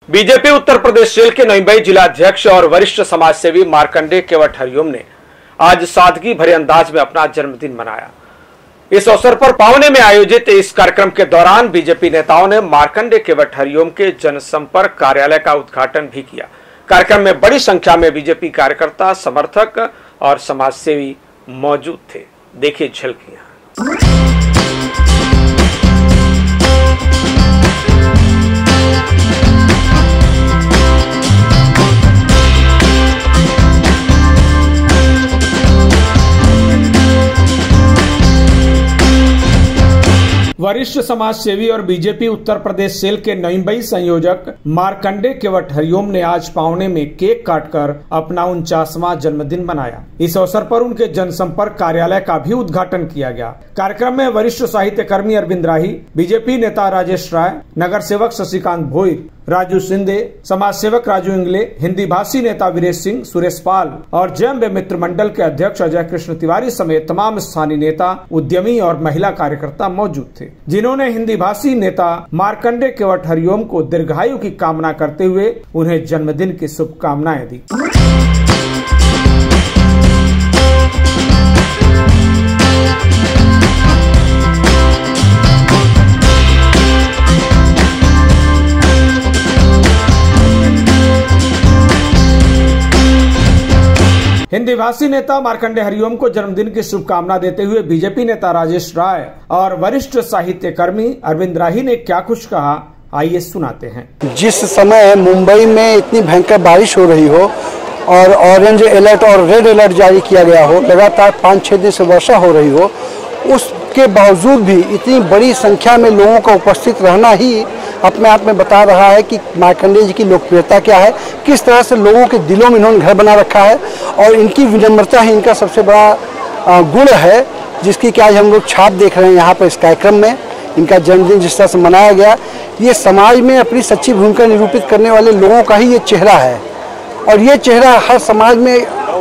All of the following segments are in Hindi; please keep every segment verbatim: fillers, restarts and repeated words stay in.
बीजेपी उत्तर प्रदेश सेल के नईबई जिला अध्यक्ष और वरिष्ठ समाजसेवी मार्कंडेय केवट हरिओम ने आज सादगी भरे अंदाज में अपना जन्मदिन मनाया। इस अवसर पर पावने में आयोजित इस कार्यक्रम के दौरान बीजेपी नेताओं ने मार्कंडेय केवट हरिओम के जनसंपर्क कार्यालय का उद्घाटन भी किया। कार्यक्रम में बड़ी संख्या में बीजेपी कार्यकर्ता, समर्थक और समाजसेवी मौजूद थे। देखिए झलकियां। वरिष्ठ समाजसेवी और बीजेपी उत्तर प्रदेश सेल के नईबई संयोजक मार्कंडेय केवट हरिओम ने आज पावने में केक काटकर अपना उनचासवां जन्मदिन मनाया। इस अवसर पर उनके जनसंपर्क कार्यालय का भी उद्घाटन किया गया। कार्यक्रम में वरिष्ठ साहित्यकर्मी अरविंद राही, बीजेपी नेता राजेश राय, नगर सेवक शशिकांत भोईर, राजू सिंधे, समाज सेवक राजू इंगले, हिंदी भाषी नेता वीरेश सिंह, सुरेश पाल और जैम्बे मित्र मंडल के अध्यक्ष अजय कृष्ण तिवारी समेत तमाम स्थानीय नेता, उद्यमी और महिला कार्यकर्ता मौजूद थे, जिन्होंने हिंदी भाषी नेता मार्कंडेय केवट हरिओम को दीर्घायु की कामना करते हुए उन्हें जन्मदिन की शुभकामनाएं दी। हिंदी भाषी नेता मार्कंडेय हरिओम को जन्मदिन की शुभकामना देते हुए बीजेपी नेता राजेश राय और वरिष्ठ साहित्यकर्मी अरविंद राही ने क्या कुछ कहा, आइए सुनाते हैं। जिस समय मुंबई में इतनी भयंकर बारिश हो रही हो और ऑरेंज अलर्ट और रेड अलर्ट जारी किया गया हो, लगातार पाँच छः दिन से वर्षा हो रही हो, उसके बावजूद भी इतनी बड़ी संख्या में लोगों का उपस्थित रहना ही अपने आप में बता रहा है कि मार्कंडेय जी की लोकप्रियता क्या है, किस तरह से लोगों के दिलों में इन्होंने घर बना रखा है और इनकी विनम्रता ही इनका सबसे बड़ा गुण है, जिसकी कि आज हम लोग छाप देख रहे हैं यहाँ पर इस कार्यक्रम में। इनका जन्मदिन जिस तरह से मनाया गया, ये समाज में अपनी सच्ची भूमिका निरूपित करने वाले लोगों का ही ये चेहरा है और ये चेहरा हर समाज में,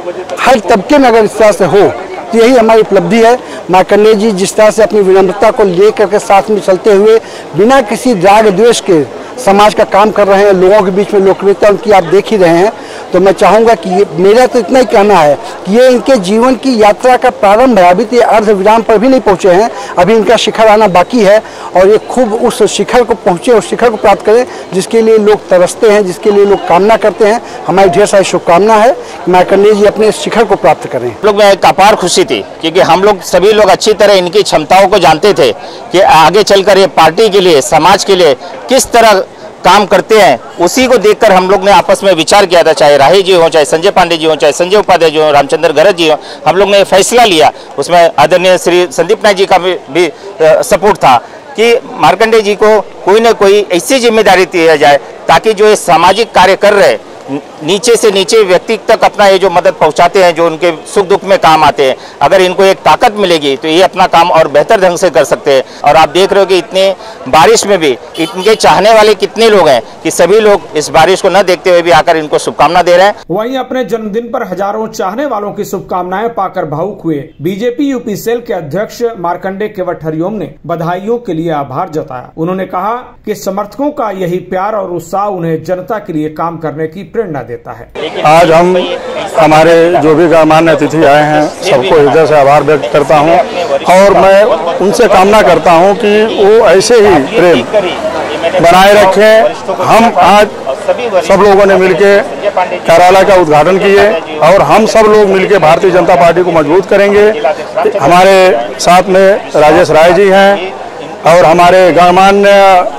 हर तबके में अगर इस तरह से हो तो यही हमारी उपलब्धि है। मार्कंडेय जी जिस तरह से अपनी विनम्रता को लेकर के साथ में चलते हुए बिना किसी राग द्वेष के समाज का काम कर रहे हैं, लोगों के बीच में लोकप्रियता उनकी आप देख ही रहे हैं। तो मैं चाहूँगा कि ये, मेरा तो इतना ही कहना है कि ये इनके जीवन की यात्रा का प्रारंभ है, अभी तो ये अर्ध विराम पर भी नहीं पहुँचे हैं, अभी इनका शिखर आना बाकी है और ये खूब उस शिखर को पहुँचे, उस शिखर को प्राप्त करें जिसके लिए लोग तरसते हैं, जिसके लिए लोग कामना करते हैं। हमारी ढेर सारी शुभकामना है कि मार्कंडेय जी अपने शिखर को प्राप्त करें। लोग में एक अपार खुशी थी क्योंकि हम लोग सभी लोग अच्छी तरह इनकी क्षमताओं को जानते थे कि आगे चलकर ये पार्टी के लिए, समाज के लिए किस तरह काम करते हैं। उसी को देखकर हम लोग ने आपस में विचार किया था, चाहे राही जी हो, चाहे संजय पांडे जी हो, चाहे संजय उपाध्याय जी हो, रामचंद्र गरज जी हो, हम लोग ने फैसला लिया। उसमें आदरणीय श्री संदीप नायक जी का भी, भी सपोर्ट था कि मार्कंडेय जी को कोई ना कोई ऐसी जिम्मेदारी दिया जाए ताकि जो ये सामाजिक कार्य कर रहे नीचे से नीचे व्यक्ति तक अपना ये जो मदद पहुंचाते हैं, जो उनके सुख दुख में काम आते हैं, अगर इनको एक ताकत मिलेगी तो ये अपना काम और बेहतर ढंग से कर सकते हैं। और आप देख रहे हो कि इतने बारिश में भी इनके चाहने वाले कितने लोग हैं कि सभी लोग इस बारिश को न देखते हुए भी आकर इनको शुभकामना दे रहे हैं। वहीं अपने जन्मदिन पर हजारों चाहने वालों की शुभकामनाएं पाकर भावुक हुए बीजेपी यूपी सेल के अध्यक्ष मार्कंडेय केवट हरिओम ने बधाइयों के लिए आभार जताया। उन्होंने कहा कि समर्थकों का यही प्यार और उत्साह उन्हें जनता के लिए काम करने की प्रेरणा देता है। आज हम हमारे जो भी गणमान्य अतिथि आए हैं, सबको हृदय से आभार व्यक्त करता हूं और मैं उनसे कामना करता हूं कि वो ऐसे ही प्रेम बनाए रखें। हम आज सब लोगों ने मिलकर कार्यालय का उद्घाटन किए और हम सब लोग मिलकर भारतीय जनता पार्टी को मजबूत करेंगे। हमारे साथ में राजेश राय जी हैं और हमारे गणमान्य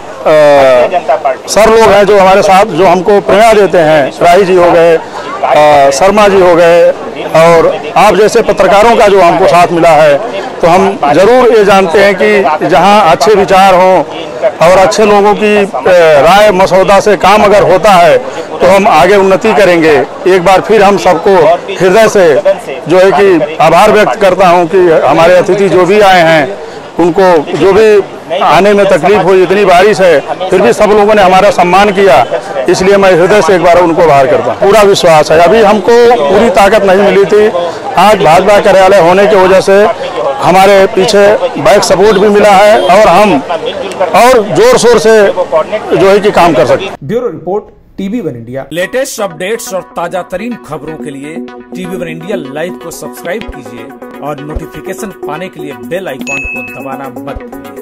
सर लोग हैं जो हमारे साथ, जो हमको प्रेरणा देते हैं। राही जी हो गए, शर्मा जी हो गए और आप जैसे पत्रकारों का जो हमको साथ मिला है। तो हम जरूर ये जानते हैं कि जहां अच्छे विचार हों और अच्छे लोगों की राय मसौदा से काम अगर होता है तो हम आगे उन्नति करेंगे। एक बार फिर हम सबको हृदय से जो है कि आभार व्यक्त करता हूं कि हमारे अतिथि जो भी आए हैं उनको जो भी आने में तकलीफ हुई, इतनी बारिश है फिर भी सब लोगों ने हमारा सम्मान किया, इसलिए मैं हृदय से एक बार उनको आभार करता हूँ। पूरा विश्वास है, अभी हमको पूरी ताकत नहीं मिली थी, आज भाजपा कार्यालय होने की वजह से हमारे पीछे बैक सपोर्ट भी मिला है और हम और जोर शोर से जो है कि काम कर सकते हैं। Bureau report TV one India. Latest updates और ताजा तरीन खबरों के लिए टीवी वन इंडिया लाइव को सब्सक्राइब कीजिए और नोटिफिकेशन पाने के लिए बेल आइकॉन को दबाना मत भूलिए।